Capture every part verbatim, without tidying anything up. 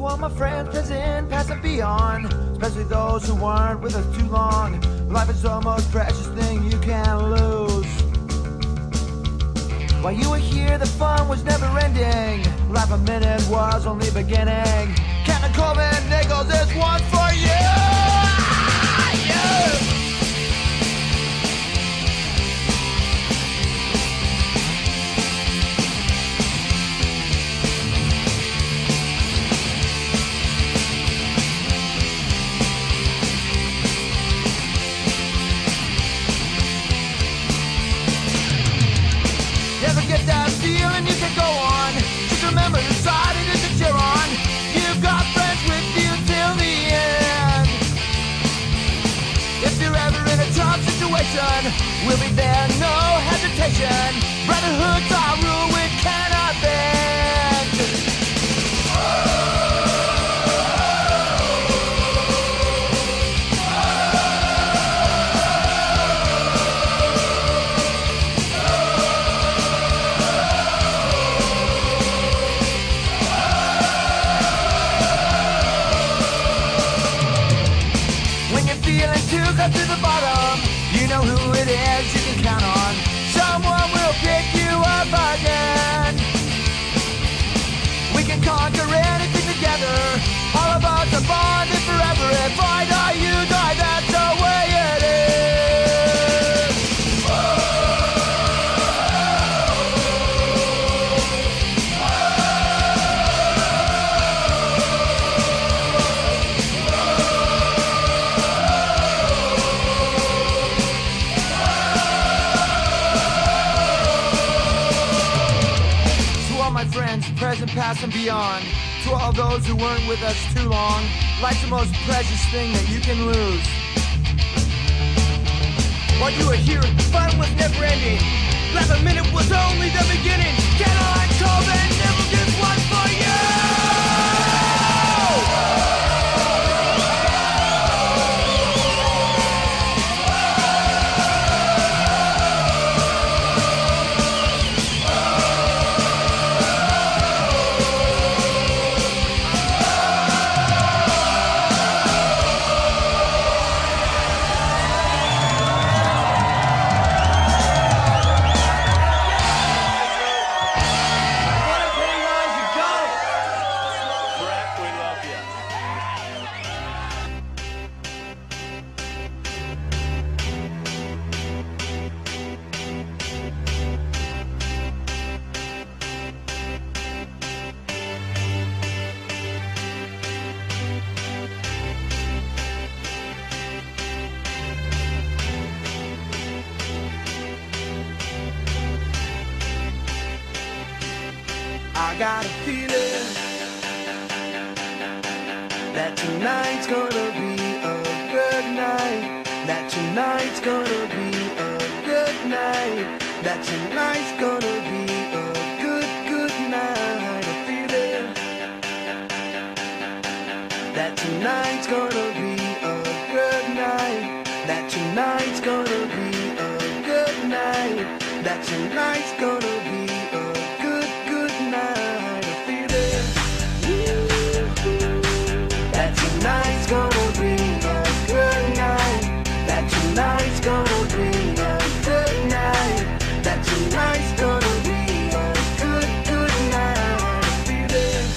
all my friends, present, past and beyond, especially those who weren't with us too long. Life is the most precious thing you can lose. While you were here, the fun was never ending. Life a minute was only beginning. Captain Corbin Nichols, this one's for you! Yeah! Get that feeling you can go on. Just remember the side it is that you're on. You've got friends with you till the end. If you're ever in a tough situation, we'll be there, no hesitation. Brotherhood's our rule, we cannot bend. To the bottom, you know who it is you can count on. Someone will pick you up again. We can conquer anything together. All of us are bonded forever. If I die, you die, that's the way it is. Present, past, and beyond. To all those who weren't with us too long, life's the most precious thing that you can lose. While you were here, fun was never ending. Life a minute was only the beginning. Caroline Corbin never gives one for you! I got a feeling that tonight's gonna be a good night. That tonight's gonna be a good night. That tonight's gonna be a good, good night. A feeling that tonight's gonna be a good night. That tonight's gonna be a good night. That tonight's gonna be a good, good night. A feeling that tonight's gonna be a good night. That tonight's gonna be a good night. That tonight's gonna be a good, good night. A feeling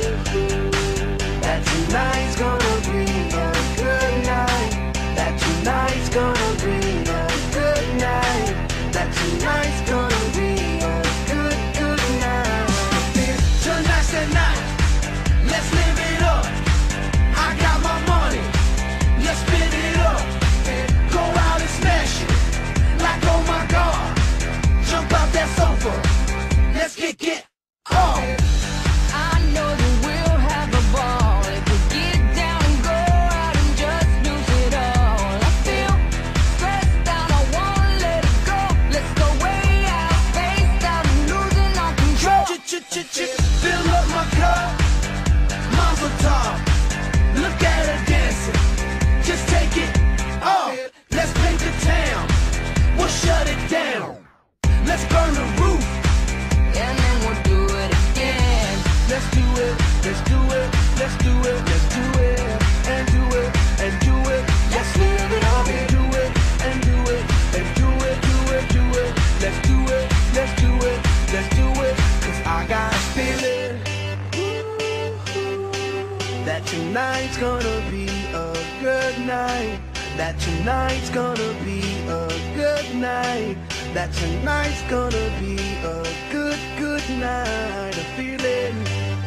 that tonight's gonna be a good night. That tonight's tonight's gonna be a good night. That tonight's gonna be a good night. That tonight's gonna be a good, good night. A feeling.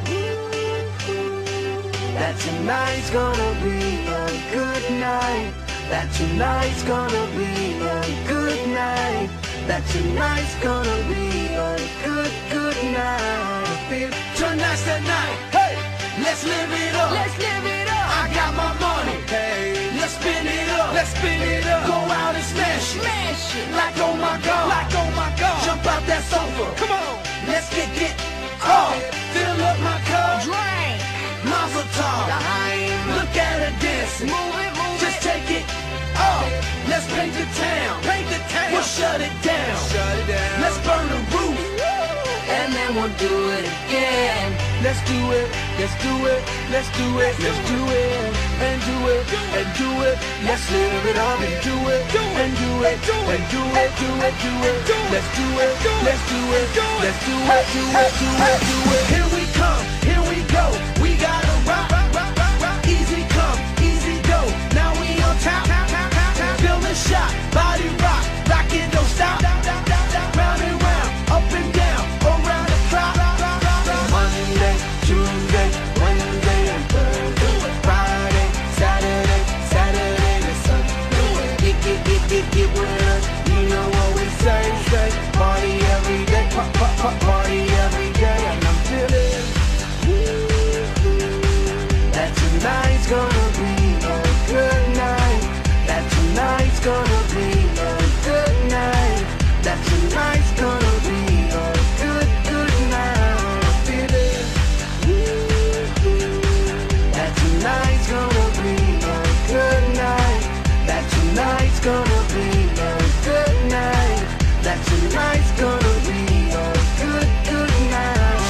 That tonight's gonna be a good night. That tonight's gonna be a good night. That tonight's gonna be a good, good night. I feel tonight's the night. Hey, let's live it up. Let's live it up. I got my money. Hey, let's spin it up. Let's spin it up. Go out and smash it. Smash it. Like oh my God. Like oh my God. Jump out that sofa. Come on. Let's get get oh. Fill up my cup. Drink. Mazel tov. Look at her dancing. Move it, move it. Just take it. Oh, let's paint the town. Paint the town. We'll shut it down. Shut it down. Let's burn the roof. And then we'll do it again. Let's do it. Let's do it. Let's do it. Let's do it. And do it. And do it. Let's live it up and do it. And do it. And do it. Do it. Do it. Let's do it. Let's do it. Let's do it. Do it. Do it. Do it. Here we come. Here we go. We gotta rock. Easy come. Easy go. Now we on top. Feel the shot, body rock, rock it, don't stop. Round and round, up and down, around the clock. Monday, Tuesday, Wednesday, and Thursday. Friday, Saturday, Saturday, and Sunday. Get, get, get, get, get with us. You know what we say, say. Party every day, pop, pop, pop, party every day. And I'm feeling that tonight's gonna be a good night. That tonight's gonna be a good night. That tonight's gonna be a good, good night. I feel it. That tonight's gonna be a good night. That tonight's gonna be a good night. That tonight's gonna be a good, good night.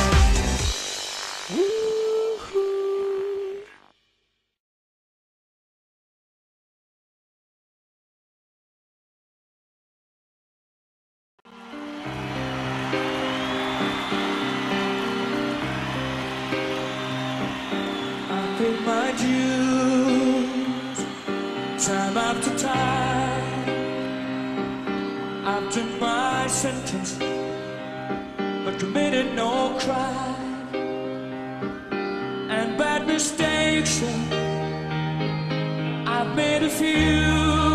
Paid my dues, time after time. I've done my sentence, but committed no crime. And bad mistakes, I've made a few.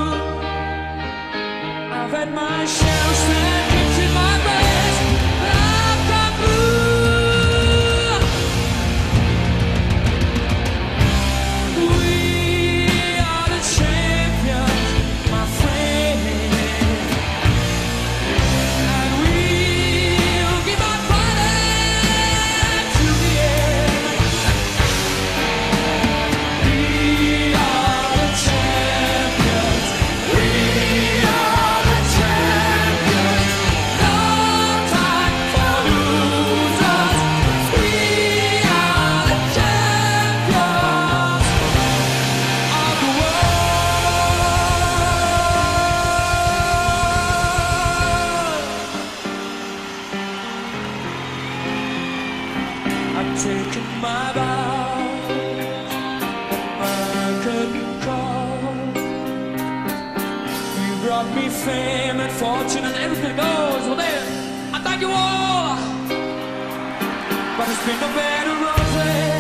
I've had my share of seconds in my best, but I've got blue. Taking my vows, my curtain call. You brought me fame and fortune and everything goes. Well then, I thank you all. But it's been a better road.